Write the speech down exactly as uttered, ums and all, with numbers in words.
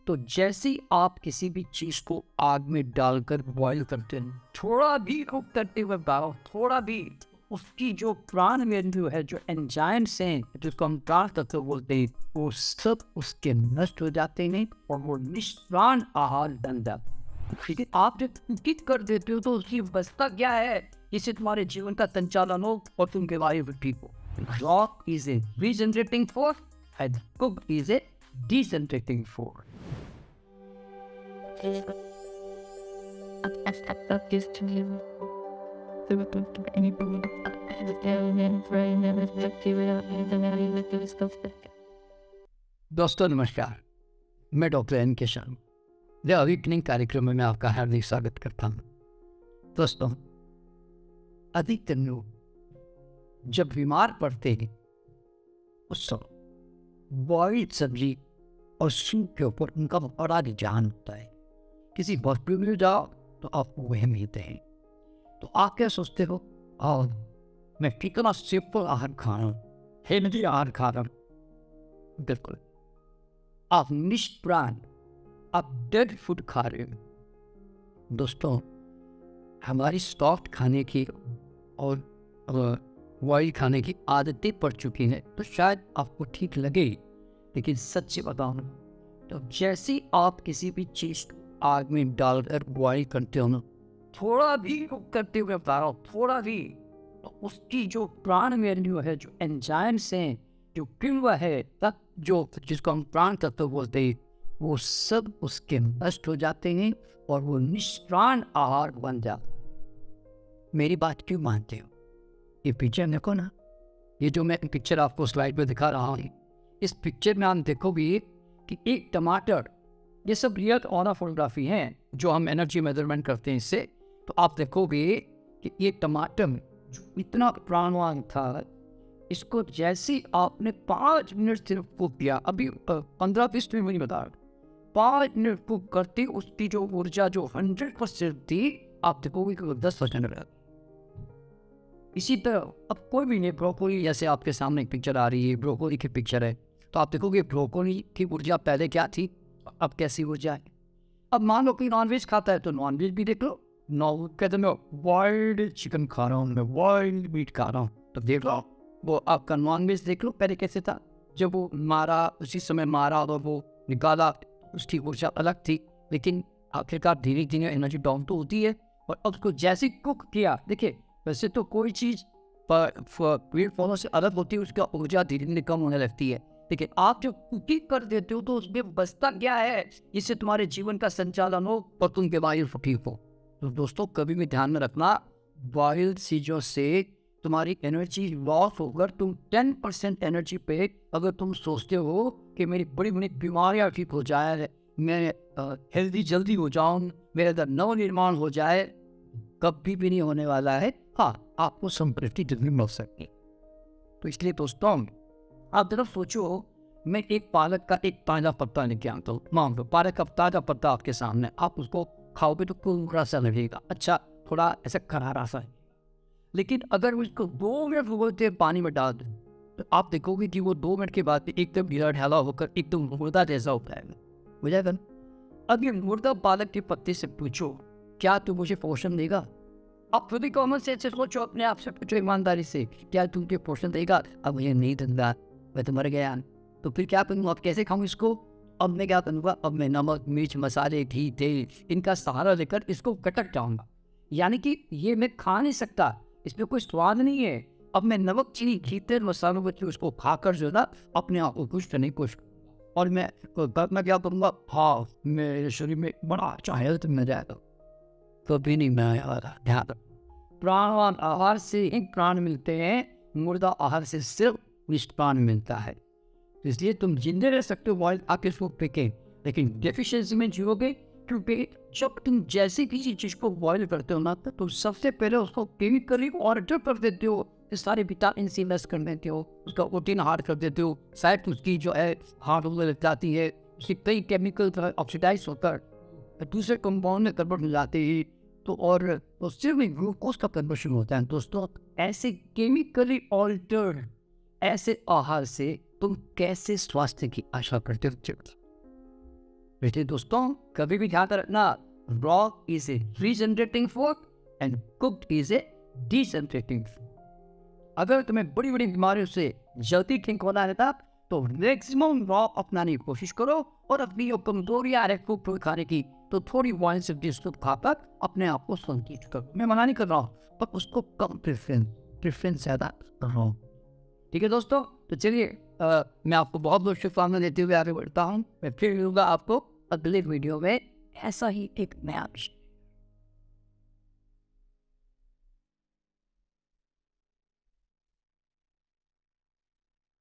तो जैसे ही आप किसी भी चीज को आग में डालकर बॉईल करते हैं, थोड़ा भी कुक करते हुए डालो, थोड़ा भी, उसकी जो प्राण बिंदु है, जो एंजाइम्स हैं, जिसको हम प्राण तत्व बोलते हैं, वो सब उसके नष्ट हो जाते हैं और वो निष्प्राण आहार बन जाता है। ठीक है, आप जब कुकिंग कर देते हो तो उसकी अवस्था क्या है, इससे तुम्हारे जीवन का संचालन हो और तुमके वायु ठीक हो। Rock is a regenerating force and cook is a decentrating force. दोस्तों नमस्कार, मैं डॉक्टर एन के शर्मा द अवेकनिंग कार्यक्रम में आपका हार्दिक स्वागत करता हूँ। दोस्तों, अधिकतर लोग जब बीमार पड़ते हैं उस समय बॉइल्ड सब्जी और सूप के ऊपर उनका बड़ा रुझान होता है। किसी हॉस्पिटल में जाओ तो आपको वह मिलते हैं, तो आप क्या सोचते हो, और मैं कितना सिंपल आहार खा रहा हूँ, हेल्दी आहार खा रहा हूँ। बिल्कुल, आप निष्प्राण, आप डेड फूड खा रहे हो। दोस्तों, हमारी सॉफ्ट खाने की और बॉइल खाने की आदतें पड़ चुकी हैं, तो शायद आपको ठीक लगे, लेकिन सच्ची बताऊं तो जैसे आप किसी भी चीज आग में डालकर बॉइल करते हो ना, थोड़ा भी कुक करते हुए बता रहा हूँ, थोड़ा भी, तो उसकी जो प्राण वैल्यू है, जो एंजाइम्स हैं, जो किण्व है, तक जो जिसको हम प्राण तत्व बोलते हैं, वो सब उसके नष्ट हो जाते हैं और वो निष्प्राण आहार बन जाता है। मेरी बात क्यों मानते हो? ये पिक्चर देखो ना, ये जो मैं पिक्चर आपको स्लाइड पे दिखा रहा हूँ, इस पिक्चर में आप देखोगे कि एक टमाटर, ये सब रियल ऑनर फोटोग्राफी है जो हम एनर्जी मेजरमेंट करते हैं इससे, तो आप देखोगे कि ये टमाटर जो इतना प्राणवान था, इसको जैसे आपने पाँच मिनट सिर्फ कुक किया, अभी पंद्रह बीस मिनट नहीं बता रहा, पाँच मिनट कुक करते उसकी जो ऊर्जा जो हंड्रेड परसेंट थी, आप देखोगे कि दस परसेंट रहा। इसी तरह अब कोई भी नहीं, ब्रोकोली जैसे आपके सामने एक पिक्चर आ रही है, ब्रोकोली की पिक्चर है, तो आप देखोगे ब्रोकोली की ऊर्जा पहले क्या थी, अब कैसी ऊर्जा है। अब मान लो कोई नॉनवेज खाता है तो नॉनवेज भी देख लो, नॉ कहते मैं वाइल्ड चिकन खा रहा हूँ, मैं वाइल्ड मीट खा रहा हूँ, तो देख लो वो आपका नॉनवेज देख लो पहले कैसे था, जब वो मारा, उसी समय मारा और वो निकाला, उसकी ऊर्जा अलग थी, लेकिन आखिरकार धीरे धीरे एनर्जी डाउन तो होती है। और अब उसको जैसे कुक किया, देखिए वैसे तो कोई चीज़ पेड़ पौधों से अलग होती है, उसका ऊर्जा धीरे धीरे कम होने लगती है, लेकिन आप जब कुकिंग कर देते हो तो उसमें बचता क्या है, इससे तुम्हारे जीवन का संचालन हो और तुम के वायु ठीक हो। तो दोस्तों, कभी भी ध्यान में रखना, बॉइल्ड चीज़ों से तुम्हारी एनर्जी लॉस होकर तुम टेन परसेंट एनर्जी पे, अगर तुम सोचते हो कि मेरी बड़ी बड़ी बीमारियाँ ठीक हो जाए, मैं हेल्दी जल्दी हो जाऊँ, मेरे अंदर नवनिर्माण हो जाए, कभी भी नहीं होने वाला है। हाँ, आपको संतृप्ति जल्दी मिल सकती है। तो इसलिए दोस्तों, आप जरा सोचो, मैं एक पालक का एक ताजा पत्ता लेके आता हूँ, मान लो पालक का ताजा पत्ता आपके सामने, आप उसको खाओगे तो कुरकुरा सा लगेगा, अच्छा थोड़ा ऐसा करारा सा है, लेकिन अगर उसको दो मिनट भिगोते पानी में डाल दो तो आप देखोगे कि वो दो मिनट के बाद एकदम ढीला ढाला होकर एकदम मुर्दा जैसा हो जाएगा, हो जाएगा ना। अब ये मुर्दा पालक के पत्ते से पूछो, क्या तू मुझे पोषण देगा? आप खुद ही कॉमन सेंस से सोचो, अपने आप से पूछो ईमानदारी से, क्या तू मुझे पोषण देगा? अब मुझे नहीं देगा, मैं तो मर गया, तो फिर क्या करूँगा, अब कैसे खाऊँ इसको? अब मैं क्या करूँगा, अब मैं नमक मिर्च मसाले घी तेल इनका सहारा लेकर इसको कटक जाऊँगा, यानी कि ये मैं खा नहीं सकता, इसमें कोई स्वाद नहीं है। अब मैं नमक चीनी घी तेल मसालों को उसको खाकर जो ना अपने आप को खुश करने की कोशिश, और मैं मैं क्या करूँगा, हाँ मेरे शरीर में बड़ा अच्छा हेल्थ मिल जाएगा। कभी नहीं मैं ध्यान, प्राणवान आहार से ही प्राण मिलते हैं, मुर्दा आहार से सिर्फ निष्प्राण मिलता है। तो इसलिए तुम जिंदे रह सकते हो बॉइल आके सूप पी के, लेकिन डेफिशिएंसी में जियोगे, क्योंकि जब तुम जैसे किसी चीज को बॉइल करते हो ना, तो तुम सबसे पहले उसको केमिकली ऑल्टर कर देते हो, सारे विटामिन सी मिस कर देते हो, उसका प्रोटीन हार्ड कर देते हो, शायद उसकी जो है हार्ड होने लग जाती है, उसकी कई केमिकल ऑक्सीडाइज होकर दूसरे कंपाउंड में कन्वर्ट हो जाते हैं, तो और तो सिर्फ ग्लूकोज का कन्वर्शन होता है। दोस्तों, ऐसे केमिकली ऑल्टर्ड ऐसे आहार से तुम कैसे स्वास्थ्य की आशा करते हो? वैसे दोस्तों कभी भी ध्यान रखना, raw is a regenerating food and cooked is a degenerating food. अगर तुम्हें बड़ी बड़ी बीमारियों से जल्दी ठीक होना रहता तो मैक्सिमम रॉ अपनाने की कोशिश करो, और अपनी जो कमजोरियां है फूड खाने की तो थोड़ी वाइन सब्जी सूप खाकर अपने आप को संतुष्ट करो। मैं मना नहीं कर रहा हूँ, पर उसको कम प्रेफरेंस प्रेफरेंस ज़्यादा कर रहा हूँ। ठीक है दोस्तों, तो चलिए मैं आपको बहुत बहुत शुभकामनाएं देते हुए आगे बढ़ता हूँ। मैं फिर मिलूंगा आपको अगले वीडियो में ऐसा ही एक नया विषय।